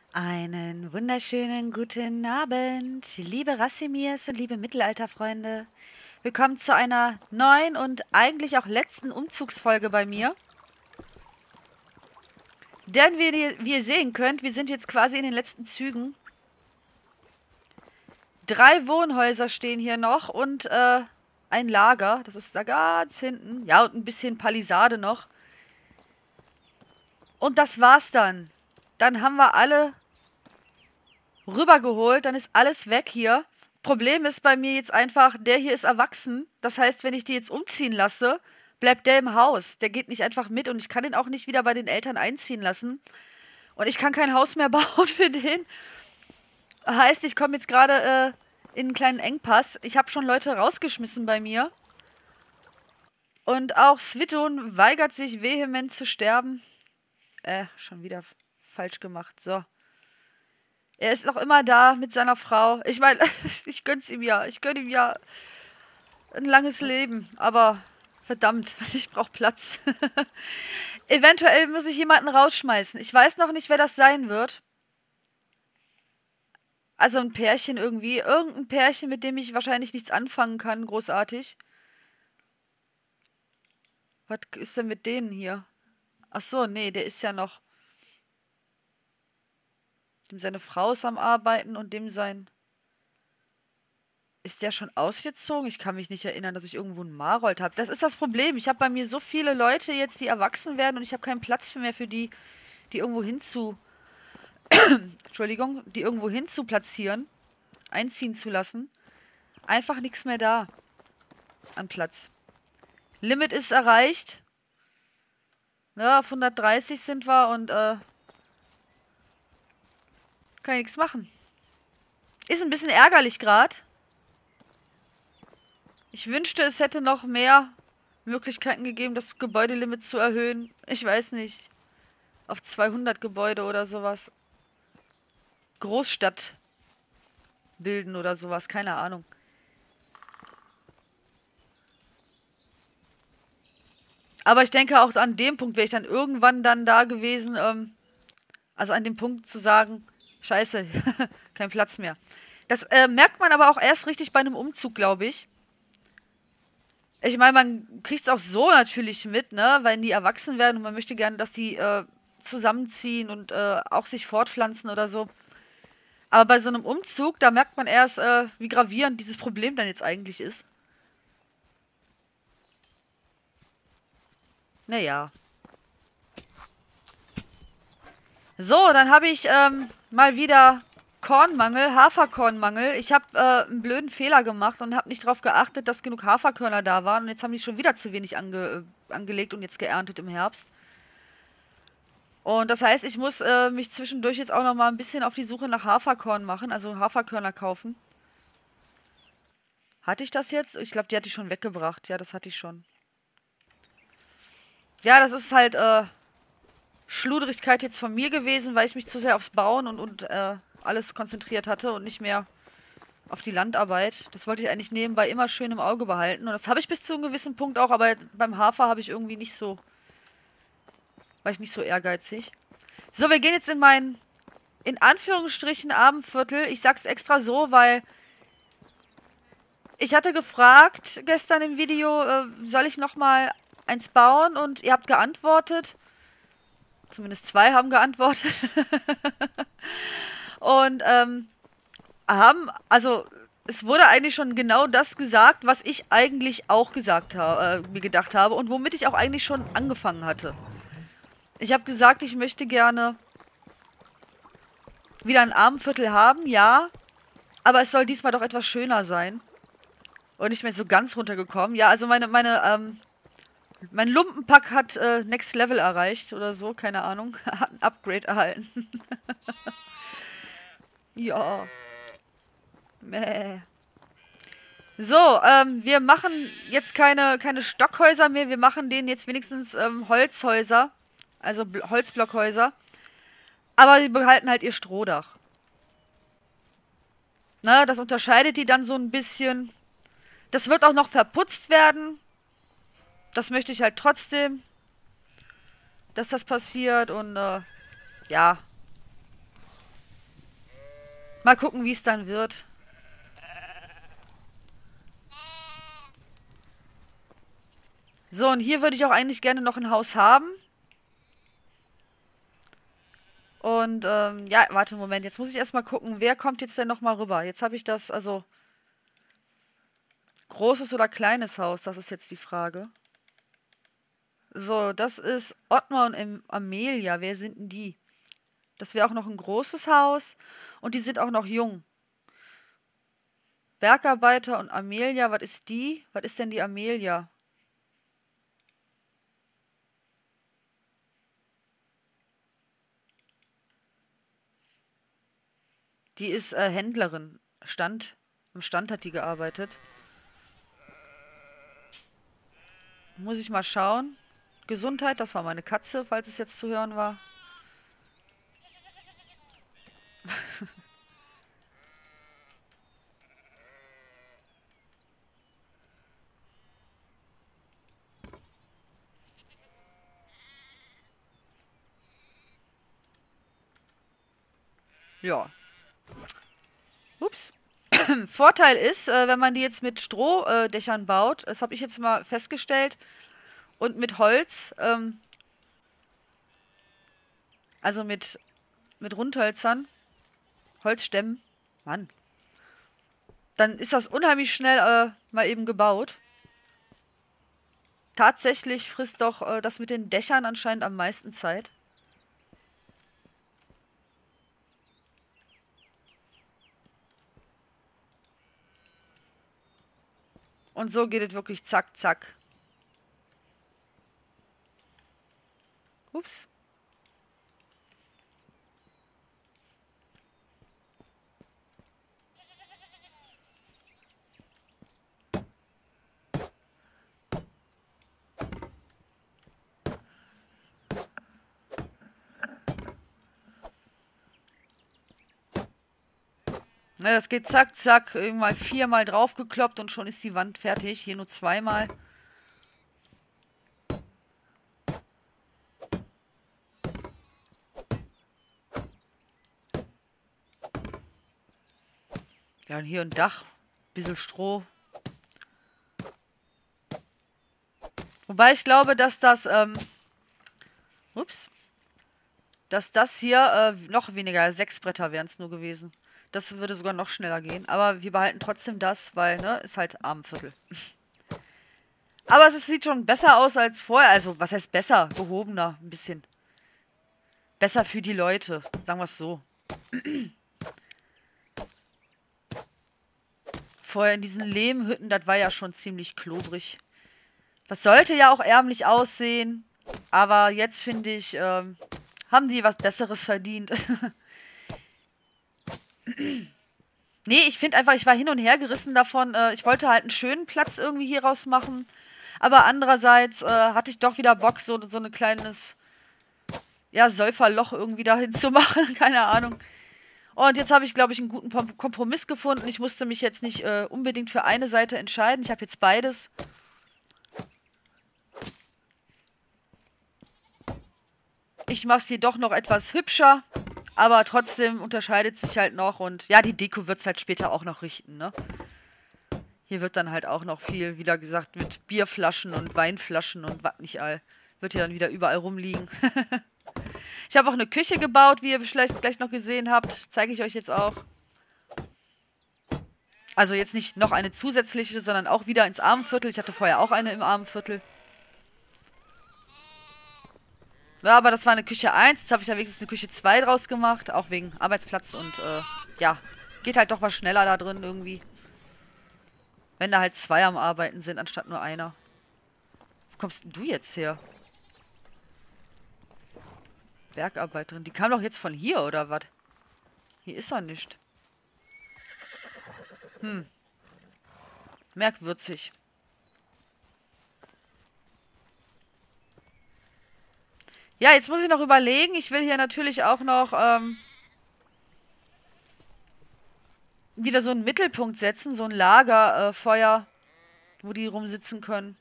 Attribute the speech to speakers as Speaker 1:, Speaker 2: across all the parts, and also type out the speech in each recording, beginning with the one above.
Speaker 1: Einen wunderschönen guten Abend, liebe Rassimirs und liebe Mittelalterfreunde. Willkommen zu einer neuen und eigentlich auch letzten Umzugsfolge bei mir. Denn wie ihr sehen könnt, wir sind jetzt quasi in den letzten Zügen. 3 Wohnhäuser stehen hier noch und ein Lager, das ist da ganz hinten. Ja, und ein bisschen Palisade noch. Und das war's dann. Dann haben wir alle rübergeholt, dann ist alles weg hier. Problem ist bei mir jetzt einfach, der hier ist erwachsen. Das heißt, wenn ich die jetzt umziehen lasse, bleibt der im Haus. Der geht nicht einfach mit und ich kann ihn auch nicht wieder bei den Eltern einziehen lassen. Und ich kann kein Haus mehr bauen für den. Heißt, ich komme jetzt gerade in einen kleinen Engpass. Ich habe schon Leute rausgeschmissen bei mir. Und auch Svitun weigert sich vehement zu sterben. Schon wieder falsch gemacht. So. Er ist noch immer da mit seiner Frau. Ich meine, ich gönn's ihm ja. Ich gönn ihm ja ein langes Leben. Aber verdammt, ich brauche Platz. Eventuell muss ich jemanden rausschmeißen. Ich weiß noch nicht, wer das sein wird. Also ein Pärchen irgendwie. Irgendein Pärchen, mit dem ich wahrscheinlich nichts anfangen kann, großartig. Was ist denn mit denen hier? Ach so, nee, der ist ja noch. Dem seine Frau ist am Arbeiten und dem sein. Ist der schon ausgezogen? Ich kann mich nicht erinnern, dass ich irgendwo einen Marold habe. Das ist das Problem. Ich habe bei mir so viele Leute jetzt, die erwachsen werden und ich habe keinen Platz mehr für die, die irgendwo hinzu. Entschuldigung, die irgendwo hinzu platzieren, einziehen zu lassen. Einfach nichts mehr da an Platz. Limit ist erreicht. Ja, auf 130 sind wir und kann ich nichts machen. Ist ein bisschen ärgerlich gerade. Ich wünschte, es hätte noch mehr Möglichkeiten gegeben, das Gebäudelimit zu erhöhen. Ich weiß nicht. Auf 200 Gebäude oder sowas. Großstadt bilden oder sowas. Keine Ahnung. Aber ich denke, auch an dem Punkt wäre ich dann irgendwann dann da gewesen. Also an dem Punkt zu sagen, scheiße, kein Platz mehr. Das merkt man aber auch erst richtig bei einem Umzug, glaube ich. Ich meine, man kriegt es auch so natürlich mit, ne, weil die erwachsen werden und man möchte gerne, dass die zusammenziehen und auch sich fortpflanzen oder so. Aber bei so einem Umzug, da merkt man erst, wie gravierend dieses Problem dann jetzt eigentlich ist. Naja. So, dann habe ich mal wieder Kornmangel, Haferkornmangel. Ich habe einen blöden Fehler gemacht und habe nicht darauf geachtet, dass genug Haferkörner da waren. Und jetzt haben die schon wieder zu wenig angelegt und jetzt geerntet im Herbst. Und das heißt, ich muss mich zwischendurch jetzt auch noch mal ein bisschen auf die Suche nach Haferkorn machen, also Haferkörner kaufen. Hatte ich das jetzt? Ich glaube, die hatte ich schon weggebracht. Ja, das hatte ich schon. Ja, das ist halt Schludrigkeit jetzt von mir gewesen, weil ich mich zu sehr aufs Bauen und alles konzentriert hatte und nicht mehr auf die Landarbeit. Das wollte ich eigentlich nebenbei immer schön im Auge behalten. Und das habe ich bis zu einem gewissen Punkt auch, aber beim Hafer habe ich irgendwie nicht so, war ich nicht so ehrgeizig. So, wir gehen jetzt in mein, in Anführungsstrichen, Abendviertel. Ich sag's extra so, weil ich hatte gefragt gestern im Video, soll ich nochmal eins bauen? Und ihr habt geantwortet. Zumindest 2 haben geantwortet. Und also es wurde eigentlich schon genau das gesagt, was ich eigentlich auch gesagt habe, mir gedacht habe und womit ich auch eigentlich schon angefangen hatte. Ich habe gesagt, ich möchte gerne wieder ein Abendviertel haben, ja, aber es soll diesmal doch etwas schöner sein. Und nicht mehr so ganz runtergekommen. Ja, also mein Lumpenpack hat Next Level erreicht oder so, keine Ahnung. Hat ein Upgrade erhalten. Ja. Mäh. So, wir machen jetzt keine Stockhäuser mehr. Wir machen denen jetzt wenigstens Holzhäuser. Also Holzblockhäuser. Aber sie behalten halt ihr Strohdach. Na, das unterscheidet die dann so ein bisschen. Das wird auch noch verputzt werden. Das möchte ich halt trotzdem, dass das passiert. Und ja. Mal gucken, wie es dann wird. So, und hier würde ich auch eigentlich gerne noch ein Haus haben. Und ja, warte einen Moment. Jetzt muss ich erstmal gucken, wer kommt jetzt denn nochmal rüber. Jetzt habe ich das, also großes oder kleines Haus, das ist jetzt die Frage. So, das ist Ottmar und Amelia. Wer sind denn die? Das wäre auch noch ein großes Haus. Und die sind auch noch jung. Bergarbeiter und Amelia, was ist die? Was ist denn die Amelia? Die ist Händlerin. Am Stand hat die gearbeitet. Muss ich mal schauen. Gesundheit, das war meine Katze, falls es jetzt zu hören war. Ja. Ups. Vorteil ist, wenn man die jetzt mit Strohdächern baut, das habe ich jetzt mal festgestellt, und mit Holz, also mit Rundhölzern, Holzstämmen, Mann, dann ist das unheimlich schnell mal eben gebaut. Tatsächlich frisst doch das mit den Dächern anscheinend am meisten Zeit. Und so geht es wirklich zack, zack. Ups. Na, das geht zack, zack, irgendwann viermal draufgekloppt und schon ist die Wand fertig. Hier nur zweimal. Ja, und hier ein Dach. Bisschen Stroh. Wobei ich glaube, dass das, ups, dass das hier noch weniger, 6 Bretter wären es nur gewesen. Das würde sogar noch schneller gehen. Aber wir behalten trotzdem das, weil, ne, ist halt Armenviertel. Aber es sieht schon besser aus als vorher. Also, was heißt besser? Gehobener, ein bisschen. Besser für die Leute, sagen wir es so. Vorher in diesen Lehmhütten, das war ja schon ziemlich klobrig. Das sollte ja auch ärmlich aussehen. Aber jetzt finde ich, haben die was Besseres verdient. Nee, ich finde einfach, ich war hin und her gerissen davon. Ich wollte halt einen schönen Platz irgendwie hier raus machen. Aber andererseits hatte ich doch wieder Bock, so ein kleines, ja, Säuferloch irgendwie dahin zu machen. Keine Ahnung. Und jetzt habe ich, glaube ich, einen guten Kompromiss gefunden. Ich musste mich jetzt nicht unbedingt für eine Seite entscheiden. Ich habe jetzt beides. Ich mache es jedoch noch etwas hübscher. Aber trotzdem unterscheidet sich halt noch. Und ja, die Deko wird es halt später auch noch richten, ne? Hier wird dann halt auch noch viel, wieder gesagt, mit Bierflaschen und Weinflaschen und was nicht all. Wird hier dann wieder überall rumliegen. Ich habe auch eine Küche gebaut, wie ihr vielleicht gleich noch gesehen habt. Zeige ich euch jetzt auch. Also jetzt nicht noch eine zusätzliche, sondern auch wieder ins Armenviertel. Ich hatte vorher auch eine im Armenviertel. Ja, aber das war eine Küche 1. Jetzt habe ich da wenigstens eine Küche 2 draus gemacht. Auch wegen Arbeitsplatz und ja, geht halt doch was schneller da drin irgendwie. Wenn da halt zwei am Arbeiten sind, anstatt nur einer. Wo kommst denn du jetzt her? Bergarbeiterin. Die kam doch jetzt von hier, oder was? Hier ist er nicht. Merkwürzig. Ja, jetzt muss ich noch überlegen. Ich will hier natürlich auch noch wieder so einen Mittelpunkt setzen. So ein Lagerfeuer, wo die rumsitzen können.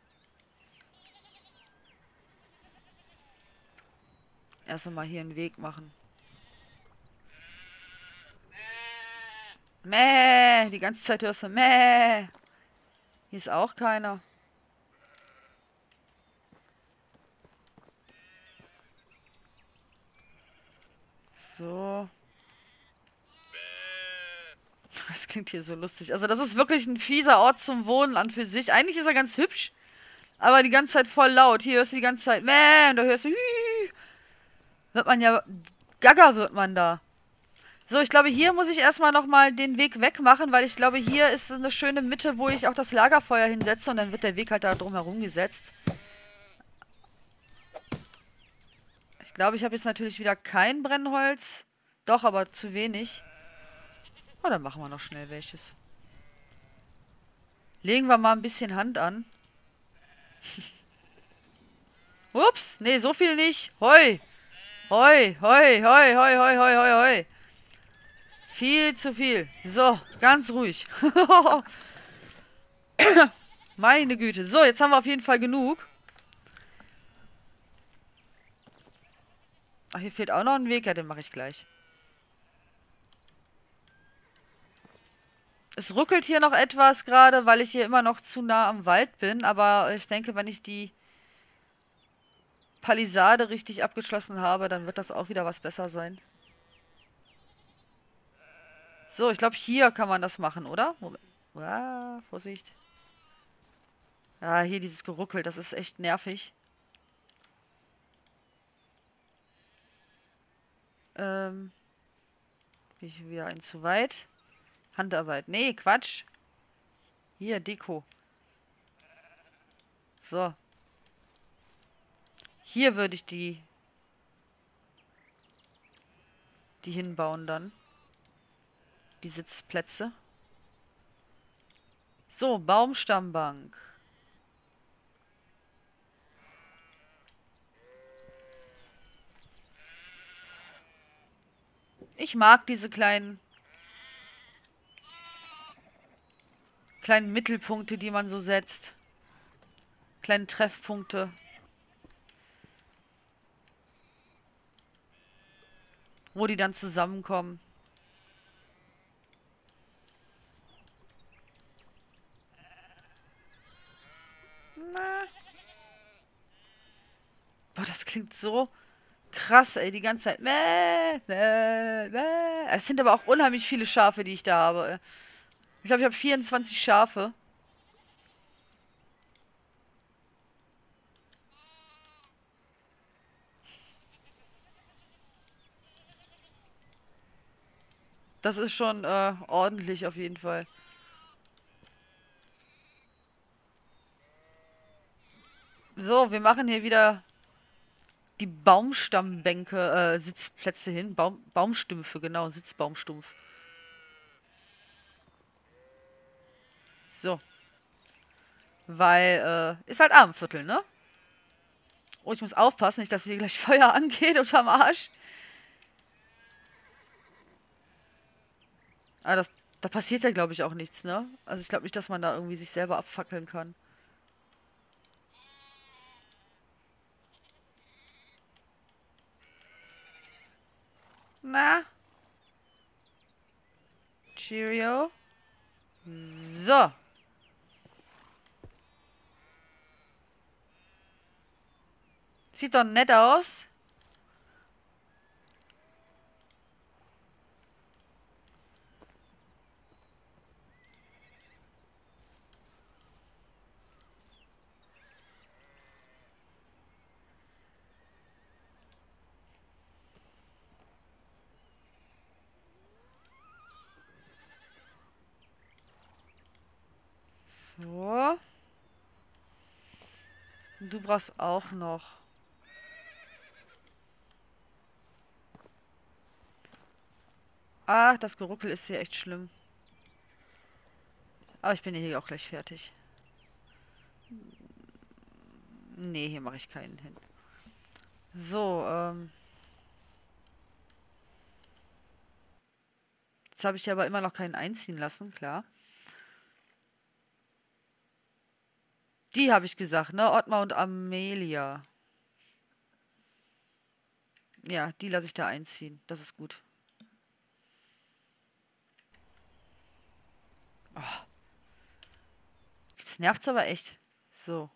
Speaker 1: Erst einmal hier einen Weg machen. Mäh, die ganze Zeit hörst du Mäh. Hier ist auch keiner. So. Das klingt hier so lustig. Also das ist wirklich ein fieser Ort zum Wohnen an für sich. Eigentlich ist er ganz hübsch, aber die ganze Zeit voll laut. Hier hörst du die ganze Zeit Mäh und da hörst du Hü. Wird man ja... Gaga wird man da. So, ich glaube, hier muss ich erstmal nochmal den Weg wegmachen, weil ich glaube, hier ist eine schöne Mitte, wo ich auch das Lagerfeuer hinsetze und dann wird der Weg halt da drumherum gesetzt. Ich glaube, ich habe jetzt natürlich wieder kein Brennholz. Doch, aber zu wenig. Oh, dann machen wir noch schnell welches. Legen wir mal ein bisschen Hand an. Ups, nee, so viel nicht. Hoi, hoi, hoi, hoi, hoi, hoi, hoi, hoi, hoi. Viel zu viel. So, ganz ruhig. Meine Güte. So, jetzt haben wir auf jeden Fall genug. Ach, hier fehlt auch noch ein Weg. Ja, den mache ich gleich. Es ruckelt hier noch etwas gerade, weil ich hier immer noch zu nah am Wald bin. Aber ich denke, wenn ich die Palisade richtig abgeschlossen habe, dann wird das auch wieder was besser sein. So, ich glaube, hier kann man das machen, oder? Moment. Ah, Vorsicht. Ja, hier dieses Geruckel, das ist echt nervig. Bin ich wieder ein zu weit. Handarbeit. Nee, Quatsch. Hier, Deko. So. Hier würde ich die hinbauen dann. Die Sitzplätze. So, Baumstammbank. Ich mag diese kleinen Mittelpunkte, die man so setzt. Kleine Treffpunkte. Wo die dann zusammenkommen. Na. Boah, das klingt so krass, ey, die ganze Zeit. Mäh, mäh, mäh. Es sind aber auch unheimlich viele Schafe, die ich da habe. Ich glaube, ich habe 24 Schafe. Das ist schon ordentlich auf jeden Fall. So, wir machen hier wieder die Baumstammbänke, Sitzplätze hin. Baumstümpfe, genau, Sitzbaumstumpf. So. Weil, ist halt Abendviertel, ne? Oh, ich muss aufpassen, nicht, dass hier gleich Feuer angeht unterm Arsch. Ah, da passiert ja, glaube ich, auch nichts, ne? Also ich glaube nicht, dass man da irgendwie sich selber abfackeln kann. Na, Cheerio. So. Sieht doch nett aus. So. Und du brauchst auch noch. Ach, das Geruckel ist hier echt schlimm. Aber ich bin ja hier auch gleich fertig. Nee, hier mache ich keinen hin. So, jetzt habe ich ja aber immer noch keinen einziehen lassen, klar. Die habe ich gesagt, ne? Ottmar und Amelia. Ja, die lasse ich da einziehen. Das ist gut. Jetzt nervt's aber echt. So.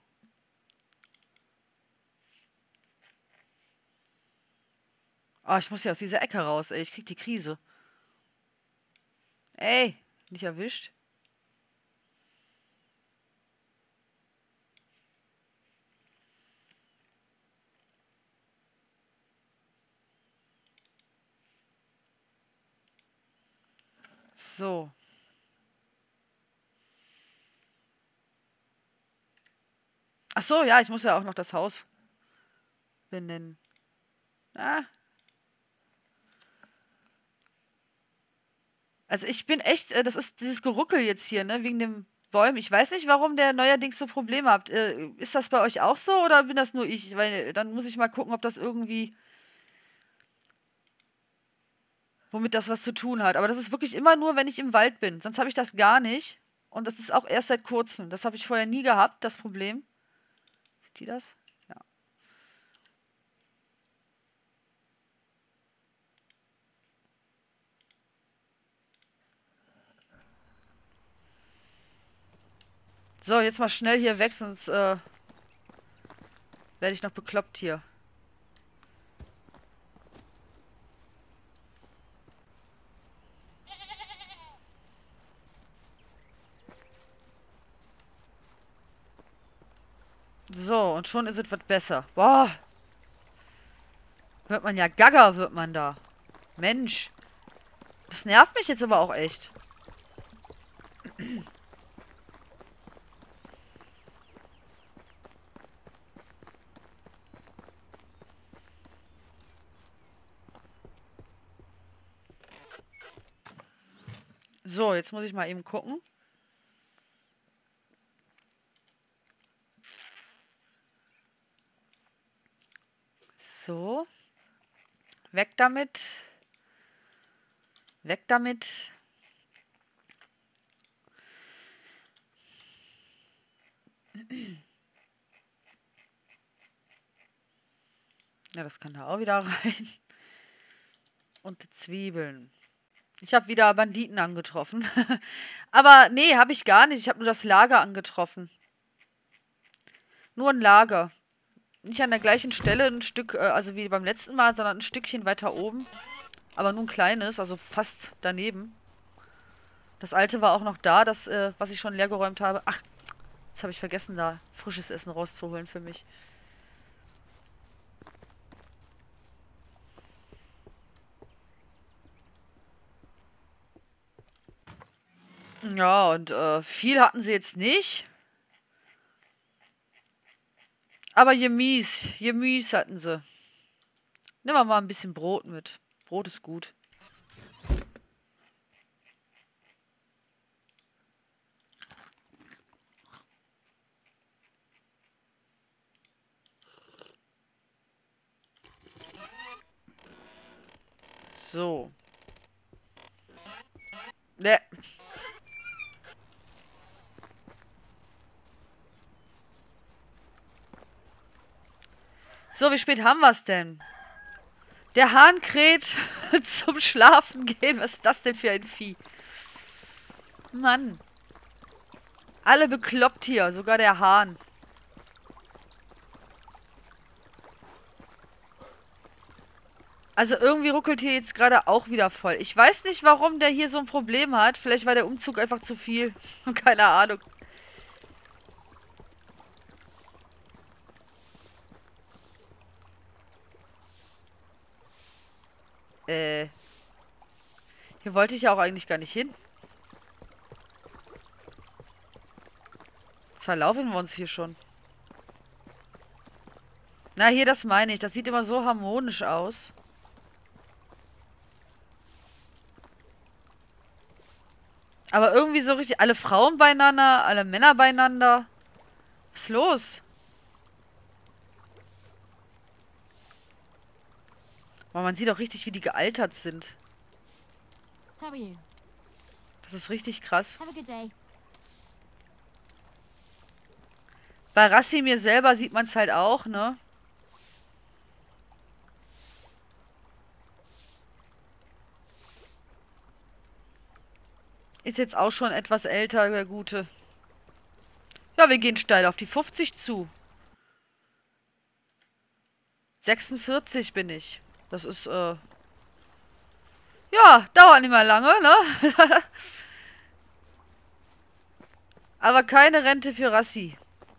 Speaker 1: Oh, ich muss ja aus dieser Ecke raus, ey. Ich krieg die Krise. Ey, nicht erwischt. So. Ach so, ja, ich muss ja auch noch das Haus benennen. Ah. Also ich bin echt, das ist dieses Geruckel jetzt hier, ne, wegen den Bäumen. Ich weiß nicht, warum der neuerdings so Probleme habt. Ist das bei euch auch so oder bin das nur ich? Weil dann muss ich mal gucken, ob das irgendwie, womit das was zu tun hat. Aber das ist wirklich immer nur, wenn ich im Wald bin. Sonst habe ich das gar nicht. Und das ist auch erst seit kurzem. Das habe ich vorher nie gehabt, das Problem. Sieht die das? Ja. So, jetzt mal schnell hier weg, sonst werde ich noch bekloppt hier. So, und schon ist es was besser. Boah, wird man ja gaga, wird man da. Mensch, das nervt mich jetzt aber auch echt. So, jetzt muss ich mal eben gucken. So, weg damit. Weg damit. Ja, das kann da auch wieder rein. Und die Zwiebeln. Ich habe wieder Banditen angetroffen. Aber nee, habe ich gar nicht. Ich habe nur das Lager angetroffen. Nur ein Lager. Nicht an der gleichen Stelle ein Stück, also wie beim letzten Mal, sondern ein Stückchen weiter oben. Aber nur ein kleines, also fast daneben. Das alte war auch noch da, das, was ich schon leer geräumt habe. Ach, jetzt habe ich vergessen, da frisches Essen rauszuholen für mich. Ja, und viel hatten sie jetzt nicht. Aber Gemüse hatten sie. Nehmen wir mal ein bisschen Brot mit. Brot ist gut. So. Ne. So, wie spät haben wir es denn? Der Hahn kräht zum Schlafen gehen. Was ist das denn für ein Vieh? Mann. Alle bekloppt hier, sogar der Hahn. Also irgendwie ruckelt hier jetzt gerade auch wieder voll. Ich weiß nicht, warum der hier so ein Problem hat. Vielleicht war der Umzug einfach zu viel. Keine Ahnung. Hier wollte ich ja auch eigentlich gar nicht hin. Jetzt verlaufen wir uns hier schon. Na, hier, das meine ich. Das sieht immer so harmonisch aus. Aber irgendwie so richtig alle Frauen beieinander, alle Männer beieinander. Was ist los? Aber man sieht auch richtig, wie die gealtert sind.
Speaker 2: How are you?
Speaker 1: Das ist richtig krass.
Speaker 2: Have a good day.
Speaker 1: Bei Rassimir selber sieht man es halt auch, ne? Ist jetzt auch schon etwas älter, der Gute. Ja, wir gehen steil auf die 50 zu. 46 bin ich. Das ist, ja, dauert nicht mehr lange, ne? Aber keine Rente für Rassi.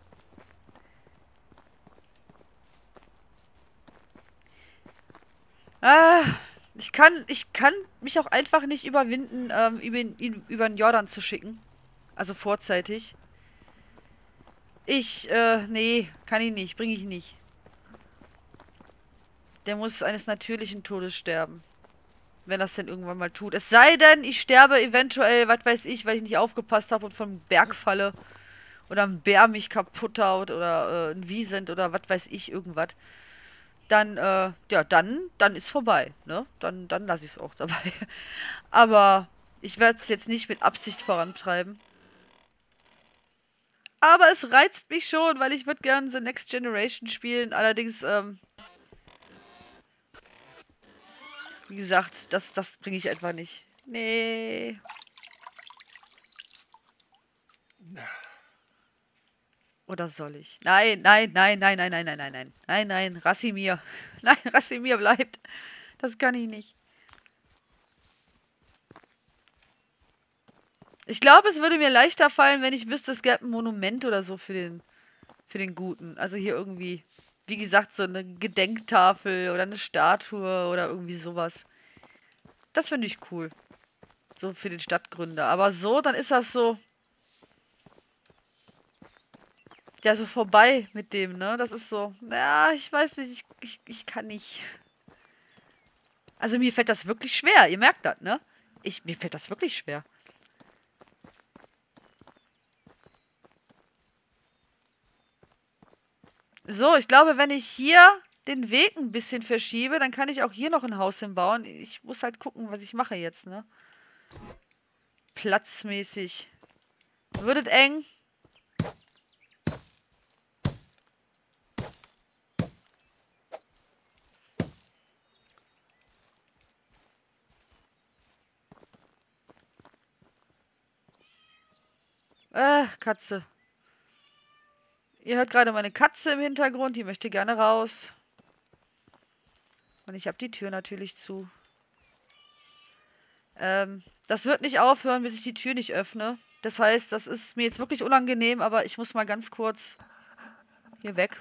Speaker 1: Ah, ich kann mich auch einfach nicht überwinden, ihn über den Jordan zu schicken. Also vorzeitig. Nee, kann ich nicht, bringe ich nicht. Der muss eines natürlichen Todes sterben. Wenn das denn irgendwann mal tut. Es sei denn, ich sterbe eventuell, was weiß ich, weil ich nicht aufgepasst habe und vom Berg falle. Oder ein Bär mich kaputt haut oder ein Wiesent oder was weiß ich, irgendwas. Dann, ja, dann ist vorbei, ne? Dann lasse ich es auch dabei. Aber ich werde es jetzt nicht mit Absicht vorantreiben. Aber es reizt mich schon, weil ich würde gerne The Next Generation spielen. Allerdings, wie gesagt, das bringe ich einfach nicht. Nee. Oder soll ich? Nein, nein, nein, nein, nein, nein, nein, nein, nein. Nein, nein, Rassimir. Nein, Rassimir bleibt. Das kann ich nicht. Ich glaube, es würde mir leichter fallen, wenn ich wüsste, es gäbe ein Monument oder so für den Guten. Also hier irgendwie, wie gesagt, so eine Gedenktafel oder eine Statue oder irgendwie sowas. Das finde ich cool. So für den Stadtgründer. Aber so, dann ist das so, ja, so vorbei mit dem, ne? Das ist so, ja, ich weiß nicht, ich kann nicht. Also mir fällt das wirklich schwer, ihr merkt das, ne? Mir fällt das wirklich schwer. So, ich glaube, wenn ich hier den Weg ein bisschen verschiebe, dann kann ich auch hier noch ein Haus hinbauen. Ich muss halt gucken, was ich mache jetzt, ne? Platzmäßig. Wird es eng? Katze. Ihr hört gerade meine Katze im Hintergrund, die möchte gerne raus. Und ich habe die Tür natürlich zu. Das wird nicht aufhören, bis ich die Tür nicht öffne. Das heißt, das ist mir jetzt wirklich unangenehm, aber ich muss mal ganz kurz hier weg.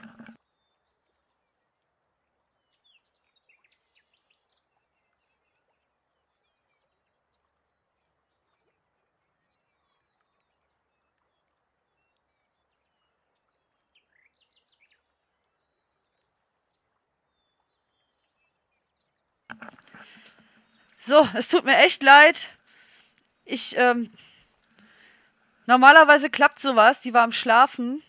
Speaker 1: So, es tut mir echt leid. Ich, normalerweise klappt sowas. Die war am Schlafen.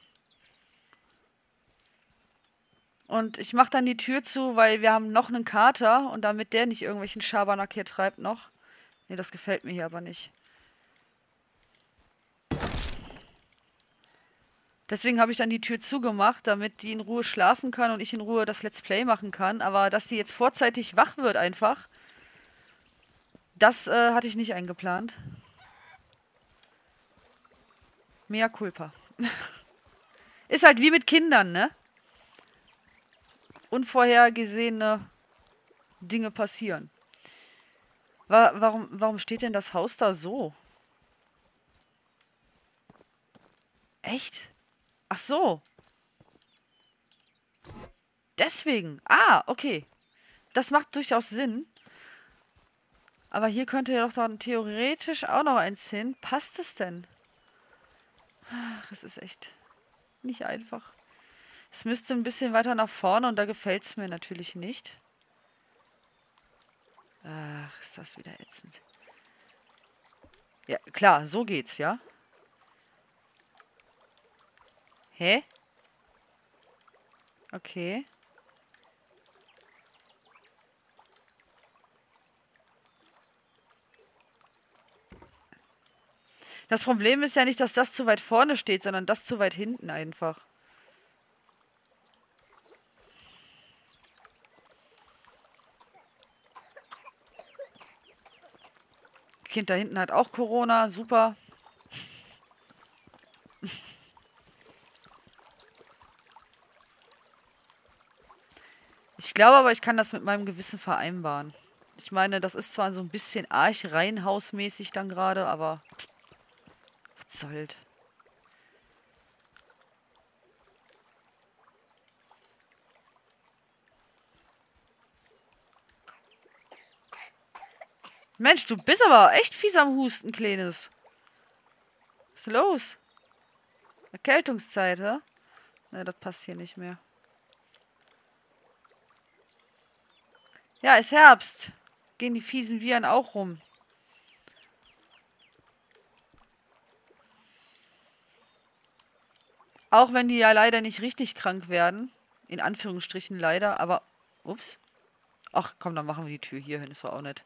Speaker 1: Und ich mache dann die Tür zu, weil wir haben noch einen Kater. Und damit der nicht irgendwelchen Schabernack hier treibt noch. Nee, das gefällt mir hier aber nicht. Deswegen habe ich dann die Tür zugemacht, damit die in Ruhe schlafen kann und ich in Ruhe das Let's Play machen kann. Aber dass die jetzt vorzeitig wach wird einfach, das hatte ich nicht eingeplant. Mea culpa. Ist halt wie mit Kindern, ne? Unvorhergesehene Dinge passieren. Warum steht denn das Haus da so? Echt? Ach so. Deswegen. Ah, okay. Das macht durchaus Sinn. Aber hier könnte ja doch dann theoretisch auch noch eins hin. Passt es denn? Ach, es ist echt nicht einfach. Es müsste ein bisschen weiter nach vorne und da gefällt es mir natürlich nicht. Ach, ist das wieder ätzend. Ja, klar, so geht's, ja? Hä? Okay. Das Problem ist ja nicht, dass das zu weit vorne steht, sondern das zu weit hinten einfach. Kind da hinten hat auch Corona. Super. Ich glaube aber, ich kann das mit meinem Gewissen vereinbaren. Ich meine, das ist zwar so ein bisschen arch reihenhausmäßig dann gerade, aber was soll's. Mensch, du bist aber echt fies am Husten, Kleines. Was ist los? Erkältungszeit, hä? Ne, das passt hier nicht mehr. Ja, ist Herbst. Gehen die fiesen Viren auch rum. Auch wenn die ja leider nicht richtig krank werden. In Anführungsstrichen leider, aber... Ups. Ach komm, dann machen wir die Tür hier hin. Ist doch auch nett.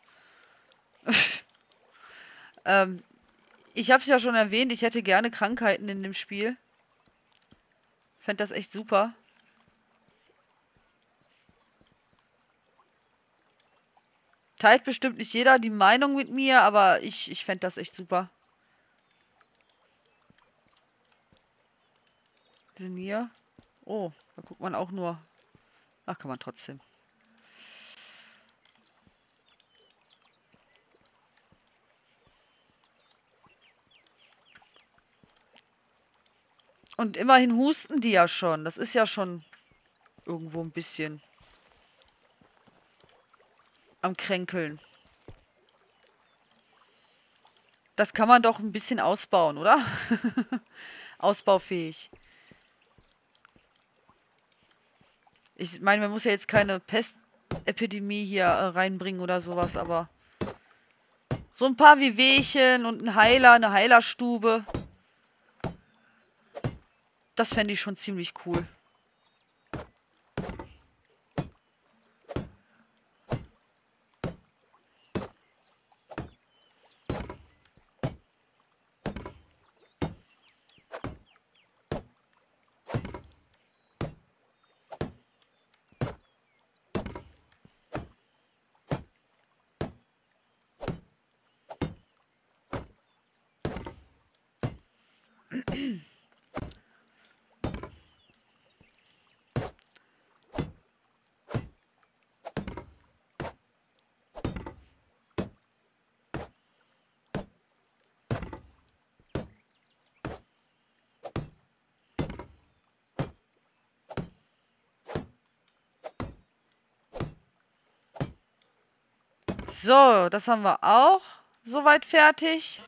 Speaker 1: Ich hab's ja schon erwähnt, ich hätte gerne Krankheiten in dem Spiel. Fände das echt super. Teilt bestimmt nicht jeder die Meinung mit mir, aber ich fände das echt super. Denn hier... Oh, da guckt man auch nur... Ach, kann man trotzdem. Und immerhin husten die ja schon. Das ist ja schon irgendwo ein bisschen am Kränkeln. Das kann man doch ein bisschen ausbauen, oder? Ausbaufähig. Ich meine, man muss ja jetzt keine Pestepidemie hier reinbringen oder sowas, aber so ein paar Wehwehchen und ein Heiler, eine Heilerstube. Das fände ich schon ziemlich cool. So, das haben wir auch soweit fertig.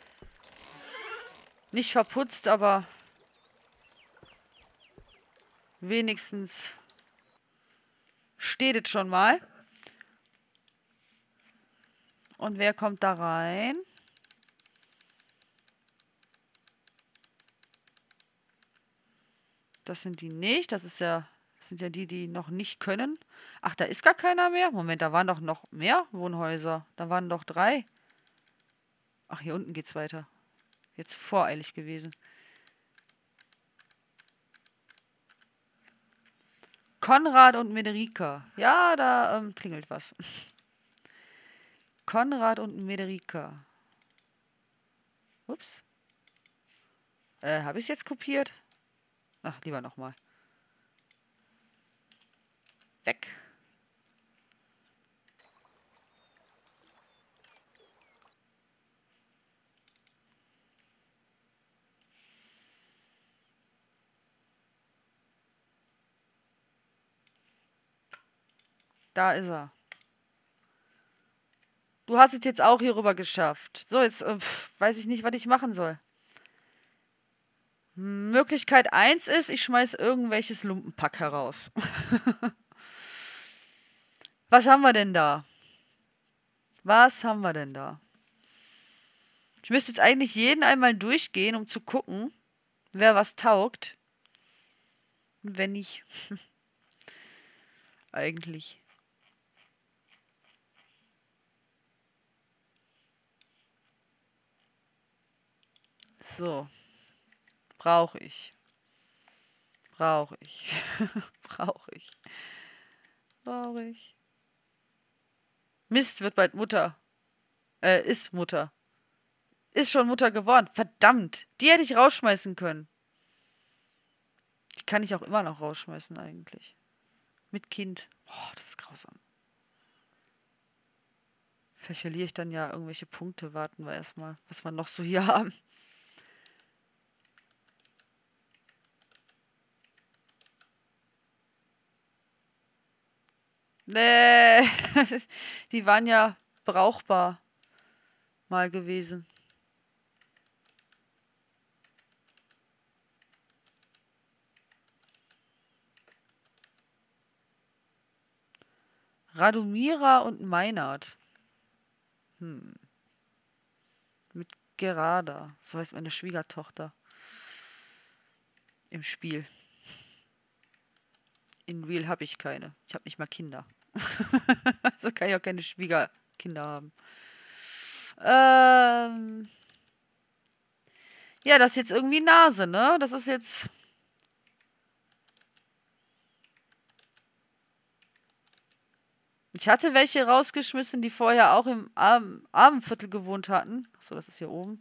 Speaker 1: Nicht verputzt, aber wenigstens steht es schon mal. Und wer kommt da rein? Das sind die nicht. Das sind ja die, die noch nicht können. Ach, da ist gar keiner mehr. Moment, da waren doch noch mehr Wohnhäuser. Da waren doch 3. Ach, hier unten geht's weiter. Jetzt voreilig gewesen. Konrad und Mederika. Ja, da klingelt was. Konrad und Mederika. Ups. Habe ich es jetzt kopiert? Ach, lieber nochmal. Weg. Da ist er. Du hast es jetzt auch hier rüber geschafft. So, jetzt weiß ich nicht, was ich machen soll. Möglichkeit 1 ist, ich schmeiß irgendwelches Lumpenpack heraus. Was haben wir denn da? Was haben wir denn da? Ich müsste jetzt eigentlich jeden einmal durchgehen, um zu gucken, wer was taugt. Und wenn nicht. Eigentlich. So. Brauche ich. Brauche ich. Brauche ich. Brauche ich. Mist, wird bald Mutter. Ist Mutter. Ist schon Mutter geworden. Verdammt. Die hätte ich rausschmeißen können. Die kann ich auch immer noch rausschmeißen eigentlich. Mit Kind. Boah, das ist grausam. Vielleicht verliere ich dann ja irgendwelche Punkte. Warten wir erstmal, was wir noch so hier haben. Nee. Die waren ja brauchbar mal gewesen. Radomira und Meinert. Mit Gerada. So heißt meine Schwiegertochter. Im Spiel. In Real habe ich keine. Ich habe nicht mal Kinder. Also kann ich auch keine Schwiegerkinder haben. Ja, das ist jetzt irgendwie Nase, ne? Das ist jetzt. Ich hatte welche rausgeschmissen, die vorher auch im Abendviertel gewohnt hatten. Achso, das ist hier oben.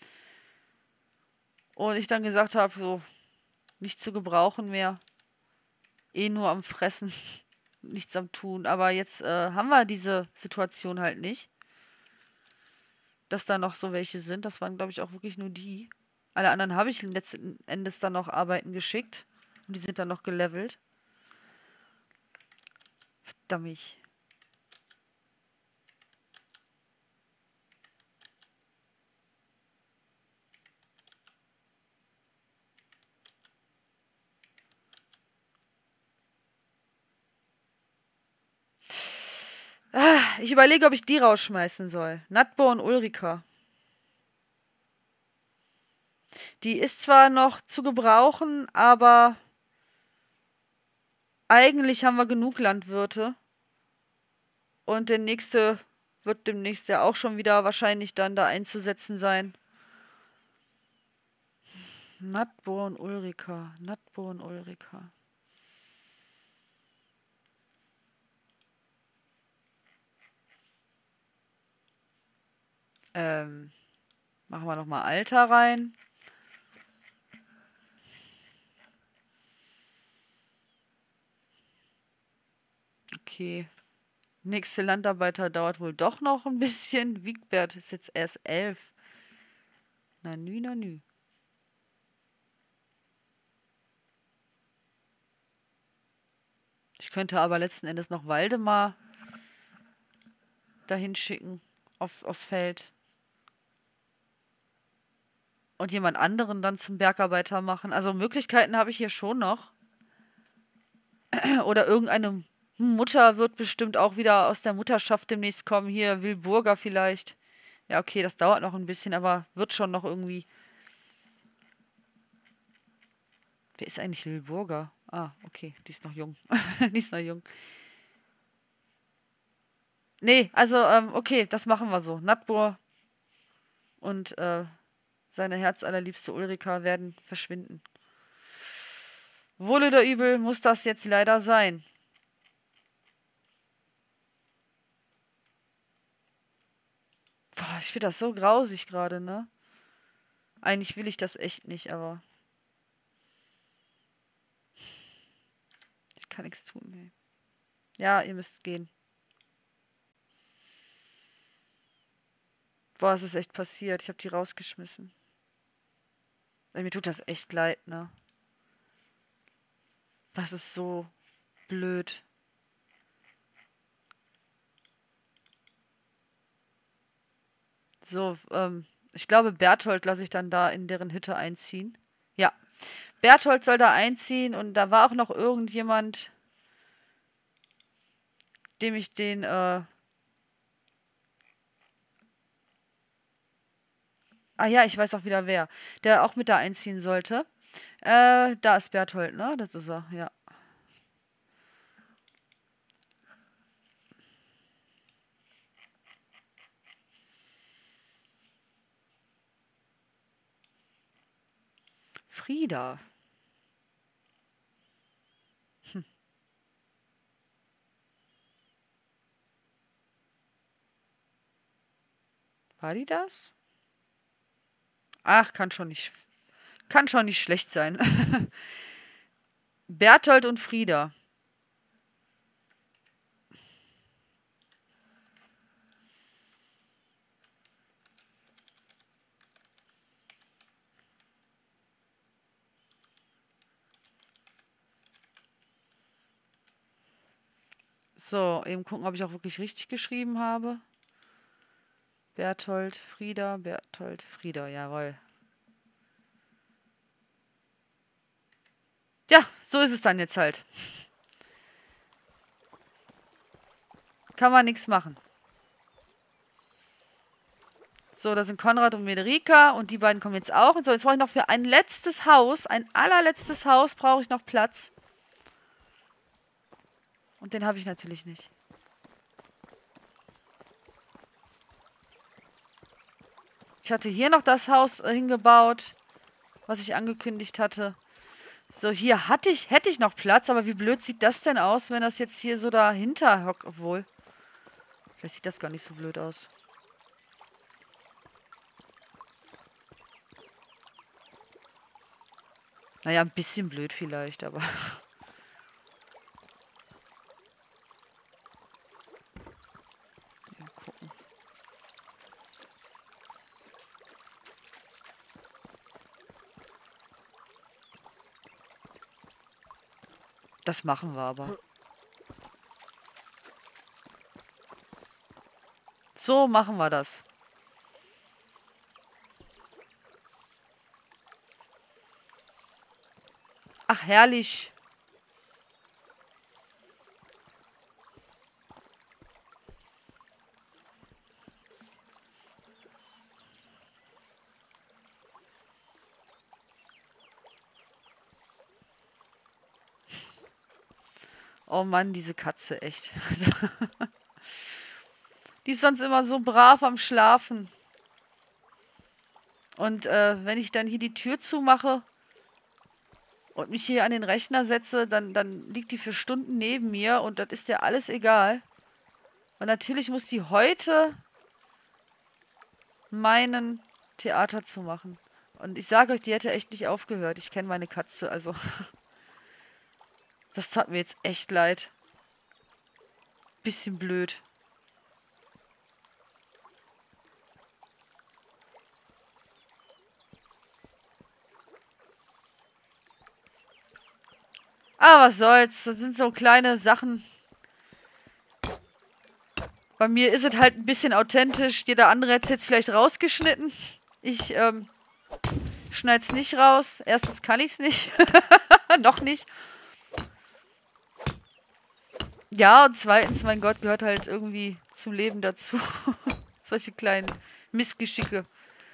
Speaker 1: Und ich dann gesagt habe, so, nicht zu gebrauchen mehr. Eh nur am Fressen, nichts am Tun. Aber jetzt haben wir diese Situation halt nicht, dass da noch so welche sind. Das waren, glaube ich, auch wirklich nur die. Alle anderen habe ich letzten Endes dann noch arbeiten geschickt. Und die sind dann noch gelevelt. Verdammt. Ich überlege, ob ich die rausschmeißen soll. Natbo und Ulrika. Die ist zwar noch zu gebrauchen, aber eigentlich haben wir genug Landwirte. Und der nächste wird demnächst ja auch schon wieder wahrscheinlich dann da einzusetzen sein. Natbo und Ulrika. Natbo und Ulrika. Machen wir nochmal Alter rein. Okay. Nächste Landarbeiter dauert wohl doch noch ein bisschen. Wiegbert ist jetzt erst 11. Na nü, na nü. Ich könnte aber letzten Endes noch Waldemar dahin schicken, aufs Feld. Und jemand anderen dann zum Bergarbeiter machen. Also Möglichkeiten habe ich hier schon noch. Oder irgendeine Mutter wird bestimmt auch wieder aus der Mutterschaft demnächst kommen. Hier, Wilburger vielleicht. Ja, okay, das dauert noch ein bisschen, aber wird schon noch irgendwie. Wer ist eigentlich Wilburger? Ah, okay, die ist noch jung. Die ist noch jung. Nee, also, okay, das machen wir so. Natbor und seine herzallerliebste Ulrika werden verschwinden. Wohl oder übel muss das jetzt leider sein. Boah, ich finde das so grausig gerade, ne? Eigentlich will ich das echt nicht, aber ich kann nichts tun. Nee. Ja, ihr müsst gehen. Boah, es ist echt passiert. Ich habe die rausgeschmissen. Mir tut das echt leid, ne? Das ist so blöd. So, ich glaube, Berthold lasse ich dann da in deren Hütte einziehen. Ja, Berthold soll da einziehen und da war auch noch irgendjemand, dem ich den, ah ja, ich weiß auch wieder wer, der auch mit da einziehen sollte. Da ist Berthold, ne? Das ist er, ja. Frieda. War die das? Ach, kann schon nicht schlecht sein. Berthold und Frieda. So, eben gucken, ob ich auch wirklich richtig geschrieben habe. Berthold, Frieda, jawohl. Ja, so ist es dann jetzt halt. Kann man nichts machen. So, da sind Konrad und Federica und die beiden kommen jetzt auch. Und so, jetzt brauche ich noch für ein letztes Haus, ein allerletztes Haus, brauche ich noch Platz. Und den habe ich natürlich nicht. Ich hatte hier noch das Haus hingebaut, was ich angekündigt hatte. So, hier hätte ich noch Platz, aber wie blöd sieht das denn aus, wenn das jetzt hier so dahinter hockt? Obwohl, vielleicht sieht das gar nicht so blöd aus. Naja, ein bisschen blöd vielleicht, aber... Mal gucken. Das machen wir aber. So machen wir das. Ach, herrlich. Oh Mann, diese Katze, echt. Die ist sonst immer so brav am Schlafen. Und wenn ich dann hier die Tür zumache und mich hier an den Rechner setze, dann liegt die für Stunden neben mir und das ist der alles egal. Und natürlich muss die heute meinen, Theater zu machen. Und ich sage euch, die hätte echt nicht aufgehört. Ich kenne meine Katze, also... Das tat mir jetzt echt leid. Bisschen blöd. Aber was soll's. Das sind so kleine Sachen. Bei mir ist es halt ein bisschen authentisch. Jeder andere hätte es jetzt vielleicht rausgeschnitten. Ich schneide es nicht raus. Erstens kann ich es nicht. Noch nicht. Ja, und zweitens, mein Gott, gehört halt irgendwie zum Leben dazu. Solche kleinen Missgeschicke.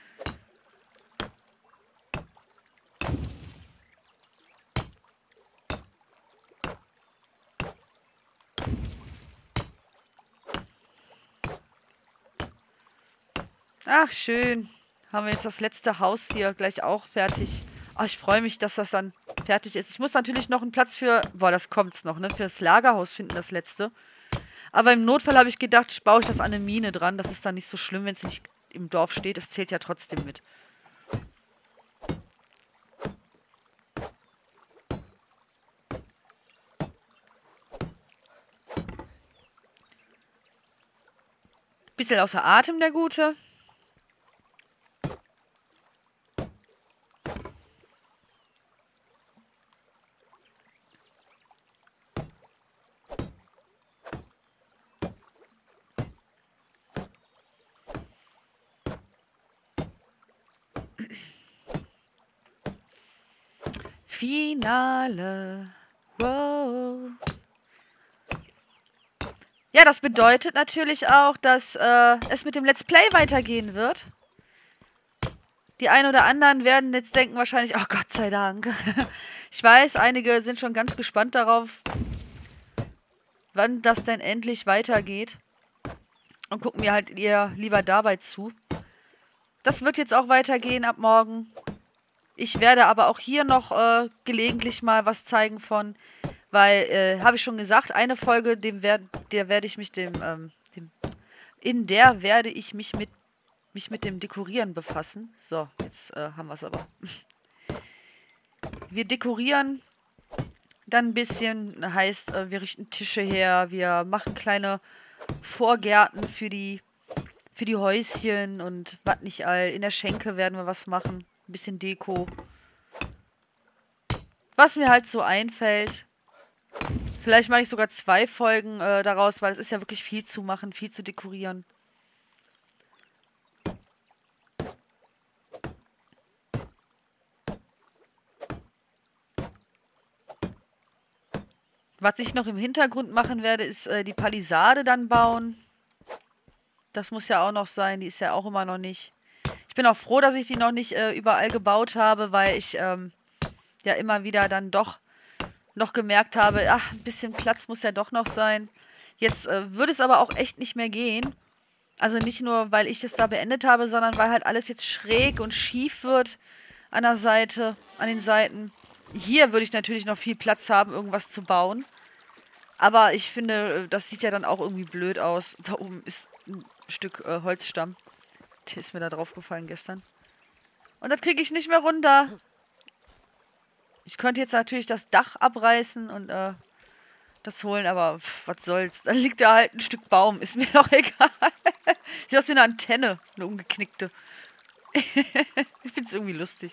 Speaker 1: Ach, schön. Haben wir jetzt das letzte Haus hier gleich auch fertig. Oh, ich freue mich, dass das dann fertig ist. Ich muss natürlich noch einen Platz für... Boah, das kommt's noch, ne? Für das Lagerhaus finden, das letzte. Aber im Notfall habe ich gedacht, baue ich das an eine Mine dran. Das ist dann nicht so schlimm, wenn es nicht im Dorf steht. Es zählt ja trotzdem mit. Bisschen außer Atem, der Gute. Finale. Wow. Ja, das bedeutet natürlich auch, dass es mit dem Let's Play weitergehen wird. Die einen oder anderen werden jetzt denken wahrscheinlich, oh Gott sei Dank. Ich weiß, einige sind schon ganz gespannt darauf, wann das denn endlich weitergeht. Und gucken mir halt eher lieber dabei zu. Das wird jetzt auch weitergehen ab morgen. Ich werde aber auch hier noch gelegentlich mal was zeigen von, weil, habe ich schon gesagt, eine Folge, in der werde ich mich mit mich mit dem Dekorieren befassen. So, jetzt haben wir es aber. Wir dekorieren dann ein bisschen, heißt, wir richten Tische her, wir machen kleine Vorgärten für die Häuschen und was nicht all. In der Schenke werden wir was machen. Ein bisschen Deko. Was mir halt so einfällt. Vielleicht mache ich sogar 2 Folgen daraus, weil es ist ja wirklich viel zu machen, viel zu dekorieren. Was ich noch im Hintergrund machen werde, ist die Palisade dann bauen. Das muss ja auch noch sein, die ist ja auch immer noch nicht. Ich bin auch froh, dass ich die noch nicht überall gebaut habe, weil ich ja immer wieder dann doch noch gemerkt habe, ach, ein bisschen Platz muss ja doch noch sein. Jetzt würde es aber auch echt nicht mehr gehen. Also nicht nur, weil ich es da beendet habe, sondern weil halt alles jetzt schräg und schief wird an der Seite, an den Seiten. Hier würde ich natürlich noch viel Platz haben, irgendwas zu bauen. Aber ich finde, das sieht ja dann auch irgendwie blöd aus. Da oben ist ein Stück Holzstamm. Der ist mir da drauf gefallen gestern. Und das kriege ich nicht mehr runter. Ich könnte jetzt natürlich das Dach abreißen und das holen, aber was soll's. Dann liegt da halt ein Stück Baum. Ist mir doch egal. Sieht aus wie eine Antenne. Eine umgeknickte. Ich find's irgendwie lustig.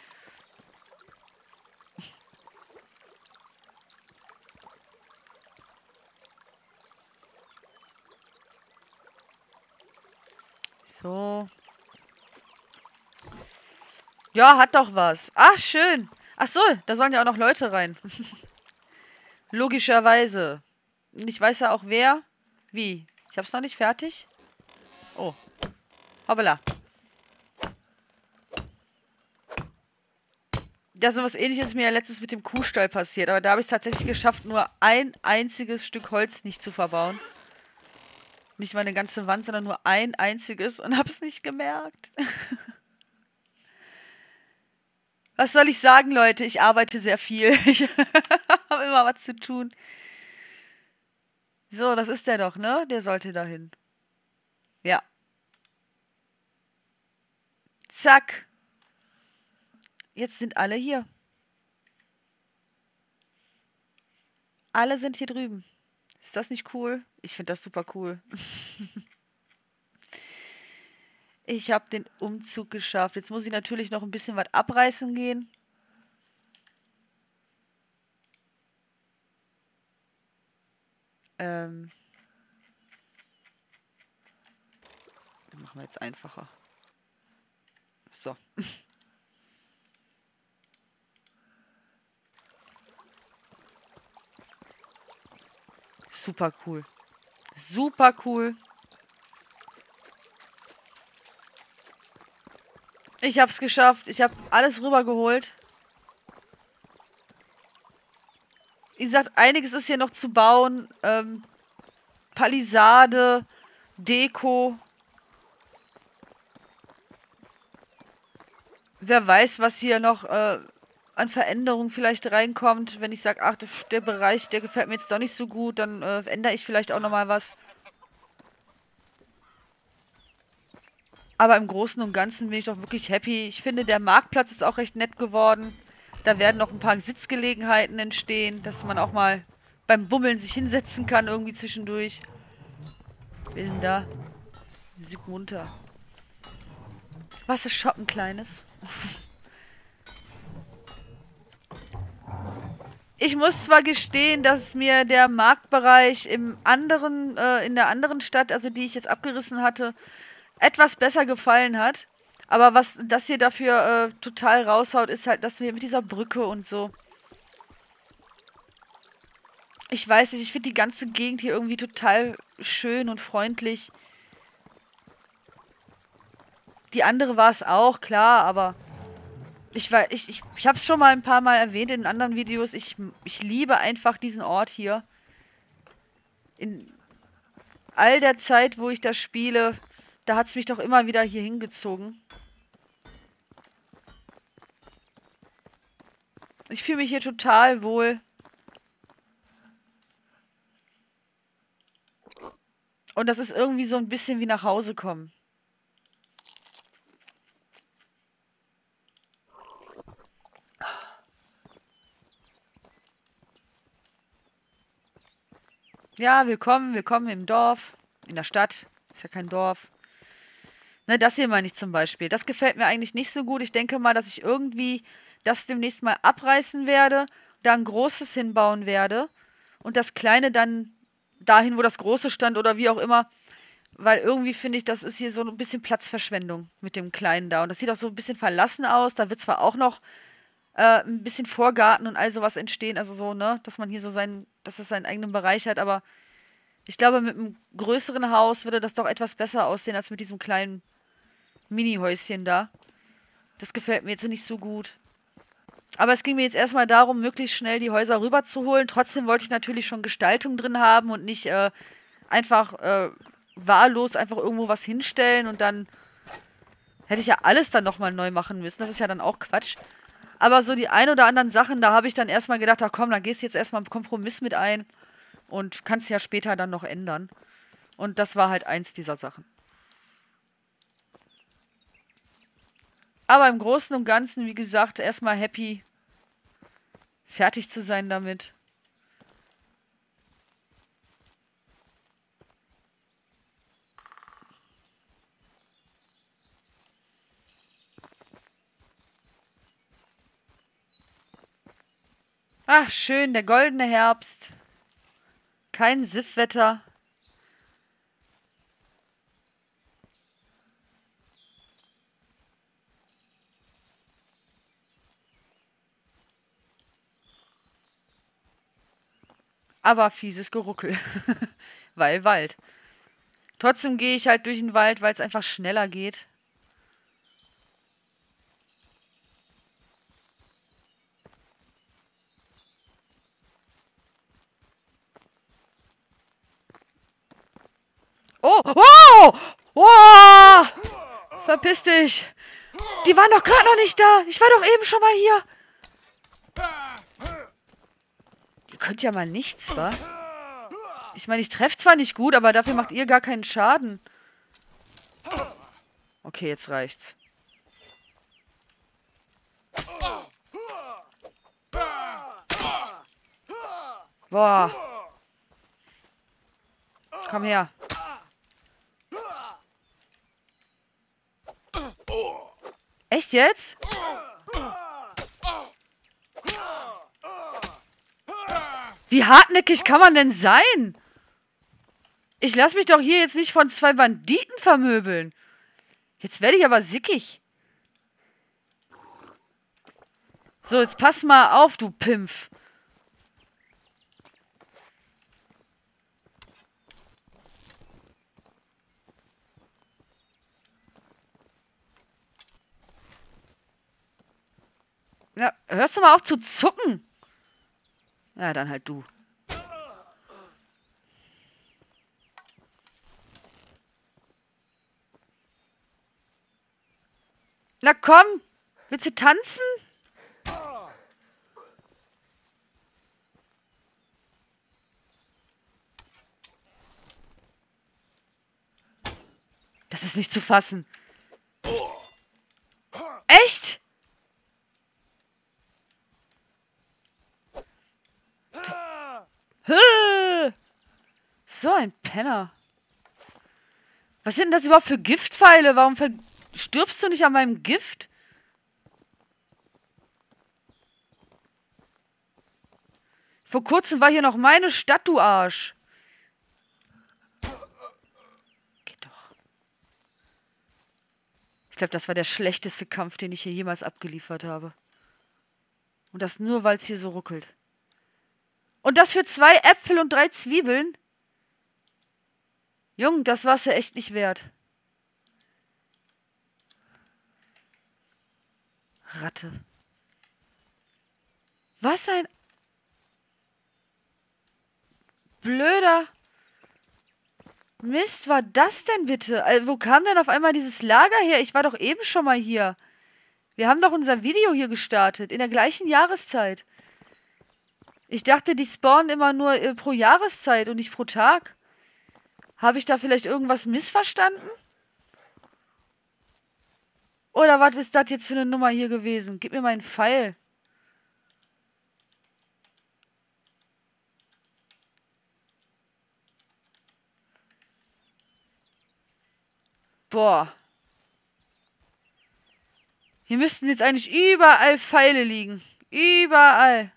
Speaker 1: So. Ja, hat doch was. Ach, schön. Ach so, da sollen ja auch noch Leute rein. Logischerweise. Ich weiß ja auch wer. Wie? Ich hab's noch nicht fertig. Oh. Hoppala. Ja, so was Ähnliches ist mir ja letztens mit dem Kuhstall passiert. Aber da habe ich es tatsächlich geschafft, nur ein einziges Stück Holz nicht zu verbauen. Nicht mal eine ganze Wand, sondern nur ein einziges. Und habe es nicht gemerkt. Was soll ich sagen, Leute? Ich arbeite sehr viel. Ich habe immer was zu tun. So, das ist der doch, ne? Der sollte dahin. Ja. Zack. Jetzt sind alle hier. Alle sind hier drüben. Ist das nicht cool? Ich finde das super cool. Ich habe den Umzug geschafft. Jetzt muss ich natürlich noch ein bisschen was abreißen gehen. Den machen wir jetzt einfacher. So. Super cool. Super cool. Ich hab's geschafft. Ich hab alles rübergeholt. Wie gesagt, einiges ist hier noch zu bauen. Palisade, Deko. Wer weiß, was hier noch an Veränderungen vielleicht reinkommt. Wenn ich sage, ach, der Bereich, der gefällt mir jetzt doch nicht so gut, dann ändere ich vielleicht auch nochmal was. Aber im Großen und Ganzen bin ich doch wirklich happy. Ich finde, der Marktplatz ist auch recht nett geworden. Da werden noch ein paar Sitzgelegenheiten entstehen, dass man auch mal beim Bummeln sich hinsetzen kann, irgendwie zwischendurch. Wir sind da. Sieg munter. Was ist shoppen, Kleines? Ich muss zwar gestehen, dass mir der Marktbereich in der anderen Stadt, also die ich jetzt abgerissen hatte, etwas besser gefallen hat. Aber was das hier dafür total raushaut, ist halt, dass wir mit dieser Brücke und so. Ich weiß nicht, ich finde die ganze Gegend hier irgendwie total schön und freundlich. Die andere war es auch, klar, aber ich habe es schon mal ein paar Mal erwähnt in anderen Videos. Ich liebe einfach diesen Ort hier. In all der Zeit, wo ich das spiele, da hat es mich doch immer wieder hier hingezogen. Ich fühle mich hier total wohl. Und das ist irgendwie so ein bisschen wie nach Hause kommen. Ja, willkommen im Dorf. In der Stadt. Ist ja kein Dorf. Ne, das hier meine ich zum Beispiel. Das gefällt mir eigentlich nicht so gut. Ich denke mal, dass ich irgendwie das demnächst mal abreißen werde, da ein großes hinbauen werde und das kleine dann dahin, wo das große stand oder wie auch immer. Weil irgendwie finde ich, das ist hier so ein bisschen Platzverschwendung mit dem Kleinen da. Und das sieht auch so ein bisschen verlassen aus. Da wird zwar auch noch ein bisschen Vorgarten und all sowas entstehen. Also so, ne, dass man hier so dass es seinen eigenen Bereich hat. Aber ich glaube, mit einem größeren Haus würde das doch etwas besser aussehen als mit diesem kleinen Mini-Häuschen da. Das gefällt mir jetzt nicht so gut. Aber es ging mir jetzt erstmal darum, möglichst schnell die Häuser rüberzuholen. Trotzdem wollte ich natürlich schon Gestaltung drin haben und nicht einfach wahllos einfach irgendwo was hinstellen und dann hätte ich ja alles dann nochmal neu machen müssen. Das ist ja dann auch Quatsch. Aber so die ein oder anderen Sachen, da habe ich dann erstmal gedacht, ach komm, da gehst du jetzt erstmal einen Kompromiss mit ein und kannst ja später dann noch ändern. Und das war halt eins dieser Sachen. Aber im Großen und Ganzen, wie gesagt, erstmal happy, fertig zu sein damit. Ach, schön, der goldene Herbst. Kein Siffwetter. Aber fieses Geruckel. Weil Wald. Trotzdem gehe ich halt durch den Wald, weil es einfach schneller geht. Oh! Oh! Oh! Verpiss dich! Die waren doch gerade noch nicht da! Ich war doch eben schon mal hier! Ihr könnt ja mal nichts, wa? Ich meine, ich treffe zwar nicht gut, aber dafür macht ihr gar keinen Schaden. Okay, jetzt reicht's. Boah. Komm her. Echt jetzt? Wie hartnäckig kann man denn sein? Ich lasse mich doch hier jetzt nicht von 2 Banditen vermöbeln. Jetzt werde ich aber sickig. So, jetzt pass mal auf, du Pimpf. Na, hörst du mal auf zu zucken? Ja, dann halt du. Na komm, willst du tanzen? Das ist nicht zu fassen. Echt? So ein Penner. Was sind denn das überhaupt für Giftpfeile? Warum stirbst du nicht an meinem Gift? Vor kurzem war hier noch meine Stadt, du Arsch. Geht doch. Ich glaube, das war der schlechteste Kampf, den ich hier jemals abgeliefert habe. Und das nur, weil es hier so ruckelt. Und das für 2 Äpfel und 3 Zwiebeln? Jung, das war's ja echt nicht wert. Ratte. Was ein blöder Mist war das denn bitte? Wo kam denn auf einmal dieses Lager her? Ich war doch eben schon mal hier. Wir haben doch unser Video hier gestartet, in der gleichen Jahreszeit. Ich dachte, die spawnen immer nur pro Jahreszeit und nicht pro Tag. Habe ich da vielleicht irgendwas missverstanden? Oder was ist das jetzt für eine Nummer hier gewesen? Gib mir mal einen Pfeil. Boah. Hier müssten jetzt eigentlich überall Pfeile liegen. Überall.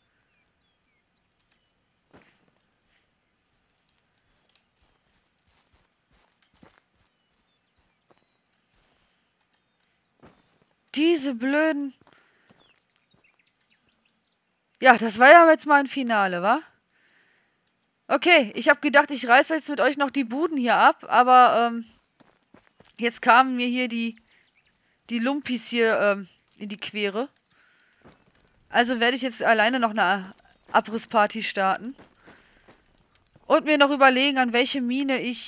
Speaker 1: Diese blöden... Ja, das war ja jetzt mal ein Finale, wa? Okay, ich habe gedacht, ich reiße jetzt mit euch noch die Buden hier ab, aber jetzt kamen mir hier die Lumpis hier in die Quere. Also werde ich jetzt alleine noch eine Abrissparty starten. Und mir noch überlegen, an welche Mine ich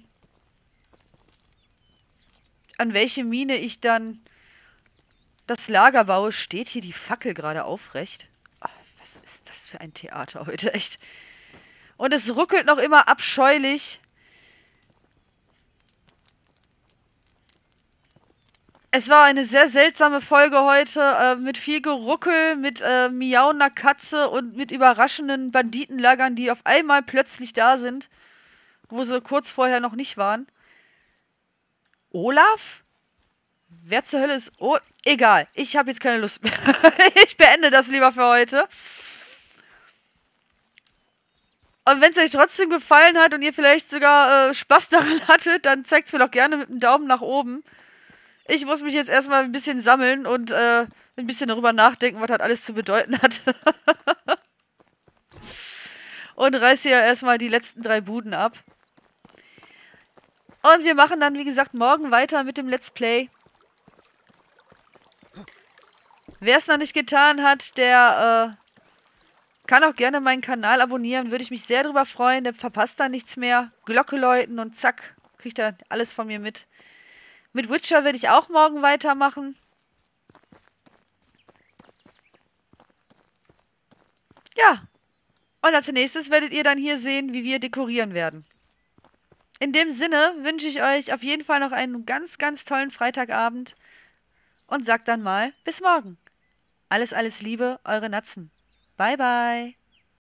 Speaker 1: dann das Lager baue. Steht hier die Fackel gerade aufrecht? Oh, was ist das für ein Theater heute, echt? Und es ruckelt noch immer abscheulich. Es war eine sehr seltsame Folge heute, mit viel Geruckel, mit miauender Katze und mit überraschenden Banditenlagern, die auf einmal plötzlich da sind, wo sie kurz vorher noch nicht waren. Olaf? Wer zur Hölle ist Egal, ich habe jetzt keine Lust mehr. Ich beende das lieber für heute. Und wenn es euch trotzdem gefallen hat und ihr vielleicht sogar Spaß daran hattet, dann zeigt es mir doch gerne mit einem Daumen nach oben. Ich muss mich jetzt erstmal ein bisschen sammeln und ein bisschen darüber nachdenken, was das alles zu bedeuten hat. Und reiß hier erstmal die letzten 3 Buden ab. Und wir machen dann, wie gesagt, morgen weiter mit dem Let's Play. Wer es noch nicht getan hat, der kann auch gerne meinen Kanal abonnieren. Würde ich mich sehr darüber freuen. Der verpasst da nichts mehr. Glocke läuten und zack, kriegt er alles von mir mit. Mit Witcher werde ich auch morgen weitermachen. Ja. Und als nächstes werdet ihr dann hier sehen, wie wir dekorieren werden. In dem Sinne wünsche ich euch auf jeden Fall noch einen ganz, ganz tollen Freitagabend. Und sagt dann mal bis morgen. Alles, alles Liebe, eure Natzen. Bye, bye.